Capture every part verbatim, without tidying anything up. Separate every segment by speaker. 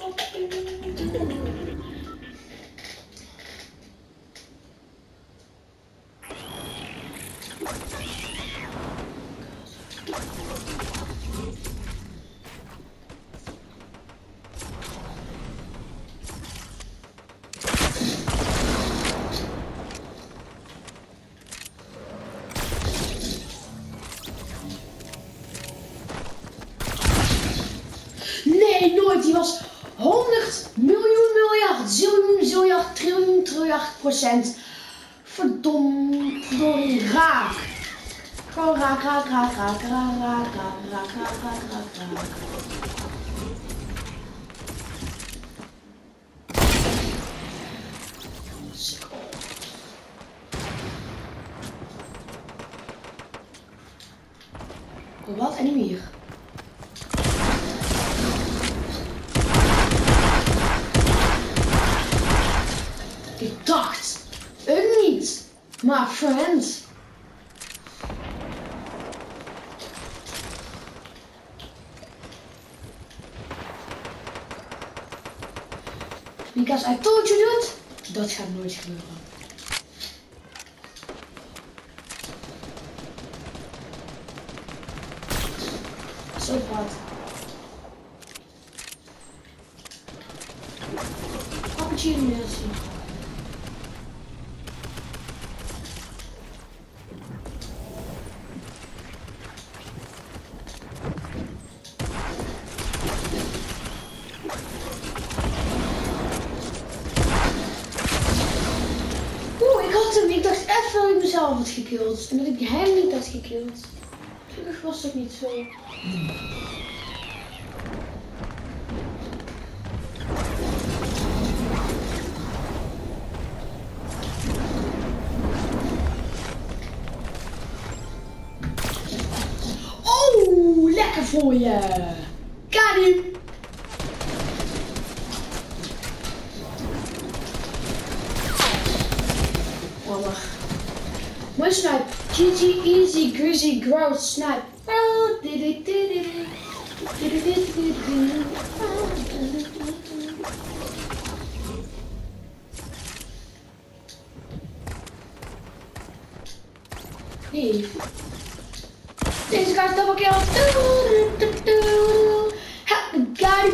Speaker 1: fucking doen? Nee, nooit. Die was honderd miljoen miljard, ziljoen, ziljard, triljoen, triljard procent. Verdom, verdorie, raak. Gewoon raak, raak, raak, raak, raak, raak, raak, raak, raak, raak, raak, raak. Wat? En niet meer. Ik dacht, een niet, maar friend. Because I told you that, dat gaat nooit gebeuren. Zo hard. Cappuccino merci. Oeh, ik had hem. Ik dacht even dat ik mezelf had gekild. En dat ik hem niet had gekild. Gelukkig was dat niet zo. Hmm. Oh, lekker voor je. Kan hem. Mooi snipe. G G easy greasy gross snipe. Oh, did it did it. Did it did it did it. Nee. Deze kaart double kill. Ha, de guy.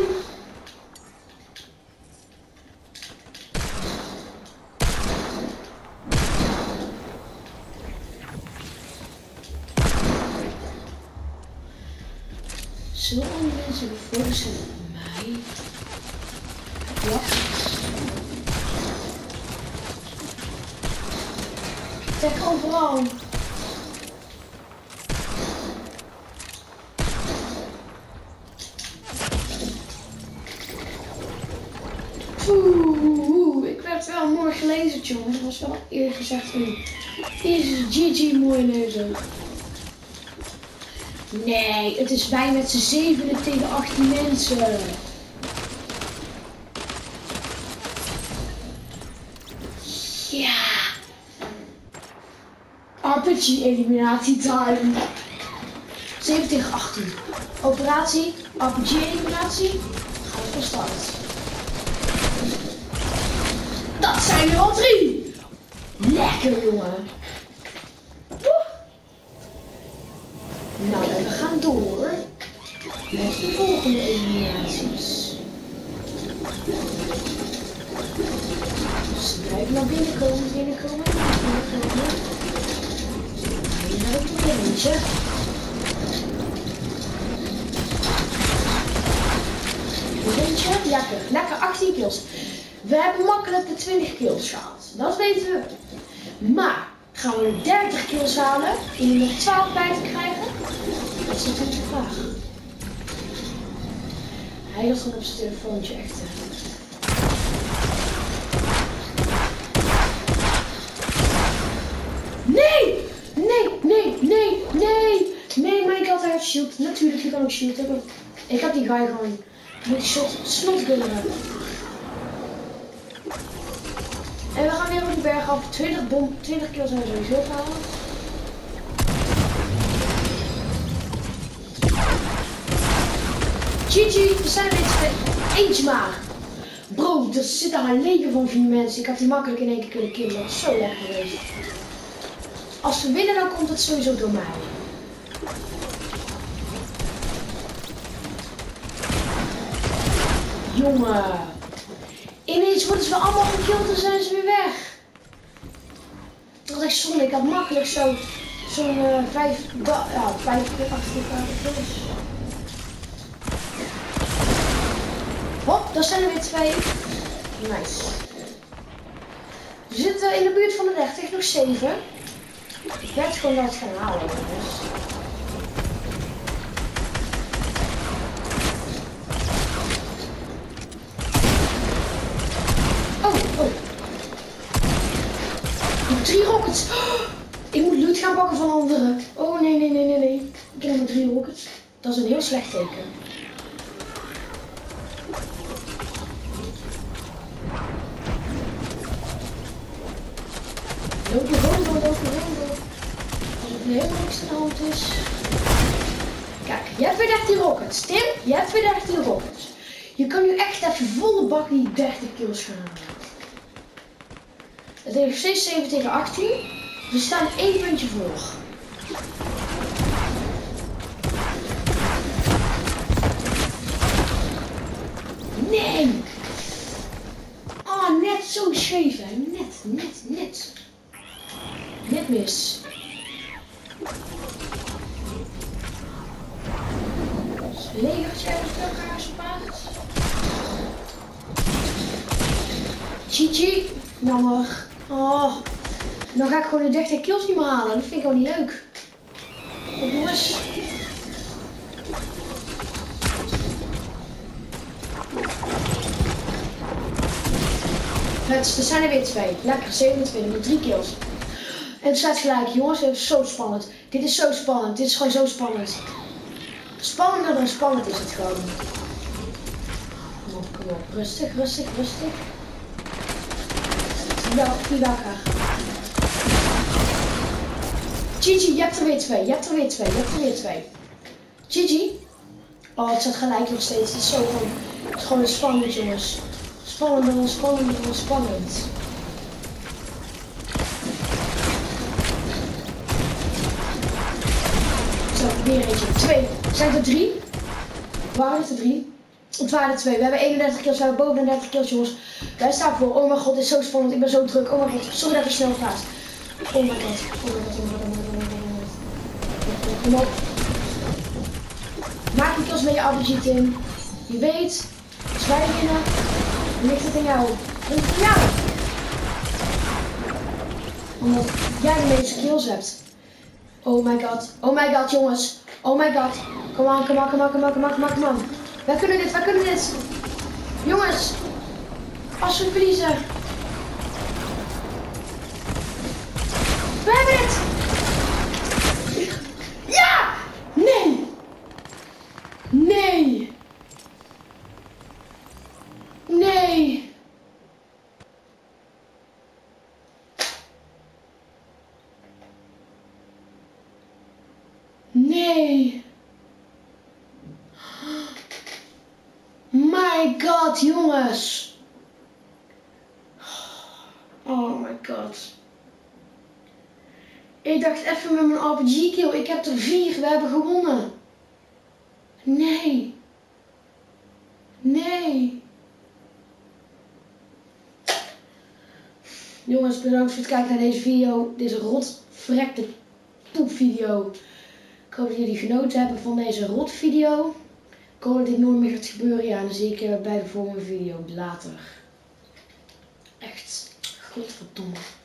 Speaker 1: Zullen mensen bijvoorbeeld zijn op mij? Ja. Kijk overal. Oeh, ik werd wel mooi gelezen, jongen. Dat was wel eerlijk gezegd een eerste G G mooi lezen. Nee, het is wij met z'n zevenen tegen achttien mensen. Ja. R P G eliminatie time. zeven tegen achttien. Operatie, R P G eliminatie. Gaat van start. Dat zijn er al drie. Lekker, jongen. Nou, we gaan door met de volgende eliminaties. Dus blijf naar binnen komen, binnenkomen, binnenkomen. Hier naar het beginnetje. Beginnetje, lekker, lekker achttien kills. We hebben makkelijk de twintig kills gehaald, dat weten we. Maar gaan we de dertig kills halen en er nog twaalf bij te krijgen? Dat is natuurlijk de vraag. Hij had gewoon op zijn telefoontje echt. Nee! Nee, nee, nee, nee! Nee, maar ik had hij heeft shield. Natuurlijk, je kan ook shield hebben. Ik had die guy gewoon met shot snotgunnen hebben. En we gaan weer op de berg af. twintig bom, twintig kills zijn we sowieso gehaald. G G, we zijn er weer twee. Eentje maar. Bro, er zit daar een leger van vier mensen. Ik had die makkelijk in één keer kunnen killen. Dat is zo lekker geweest. Als we winnen, dan komt het sowieso door mij. Jongen. Ineens worden ze allemaal gekild en zijn ze weer weg. Dat is echt zonde. Ik had makkelijk zo zo'n uh, vijf, ja, vijf keer achter elkaar kills. Hop, daar zijn er weer twee. Nice. We zitten in de buurt van de dertig, nog zeven. Ik werd gewoon dat gaan halen. Dus. Oh, oh. Drie rockets. Oh, ik moet loot gaan pakken van anderen. Oh nee, nee, nee, nee, nee. Ik heb maar drie rockets. Dat is een heel slecht teken. Loop je gewoon door, loop je gewoon door. Als er helemaal niks aan de hand is. Kijk, je hebt weer dertien rockets. Tim, je hebt weer dertien rockets. Je kan nu echt even volle bak die dertig kills gaan halen. Het is nog steeds zeven tegen achttien. We staan één puntje voor. Nee! Oh, net zo scheef, hè. Net, net, net. Net mis. Legertje uit elkaar spaart. G G. Jammer. Oh. Dan ga ik gewoon de dertig kills niet meer halen. Dat vind ik gewoon niet leuk. Oh, jongens. Het, er zijn er weer twee. Lekker, zevenentwintig met drie kills. En het staat gelijk, jongens. Het is zo spannend. Dit is zo spannend. Dit is gewoon zo spannend. Spannender dan spannend is het gewoon. Kom op, kom op. Rustig, rustig, rustig. Ja, die wakker. Gigi, je hebt er weer twee. Je hebt er weer twee. Je hebt er weer twee. Gigi. Oh, het staat gelijk nog steeds. Het is zo gewoon. Het is gewoon spannend, jongens. Spannender dan spannender dan spannend. Zo, weer eentje. Twee. Zijn er drie? Waar is er drie? Het waren er twee. We hebben eenendertig kills. We hebben boven de dertig kills, jongens. Wij staan voor. Oh mijn god, dit is zo spannend. Ik ben zo druk. Oh mijn god. Sorry dat ik snel ga. Oh mijn god. Oh mijn god. Oh mijn god. Oh mijn god. Kom op. Maak die kills met je R P G, Tim. Je weet. Als wij winnen, dan ligt het aan jou. Dan ligt het aan jou. Omdat jij de meeste kills hebt. Oh my god. Oh my god, jongens. Oh my god. Kom aan, kom aan, kom aan, kom aan, kom aan, kom aan, kom aan. Wij kunnen dit, wij kunnen dit. Jongens. Als we verliezen. We hebben het. Ja! Nee. Nee. Nee. Nee. My god, jongens. Oh my god. Ik dacht even met mijn R P G kill. Ik heb er vier. We hebben gewonnen. Nee. Nee. Jongens, bedankt voor het kijken naar deze video. Deze rotvrekte poep video. Ik hoop dat jullie genoten hebben van deze rot video. Ik hoop dat dit nooit meer gaat gebeuren. Ja, en dan zie ik je bij de volgende video later. Echt. Godverdomme.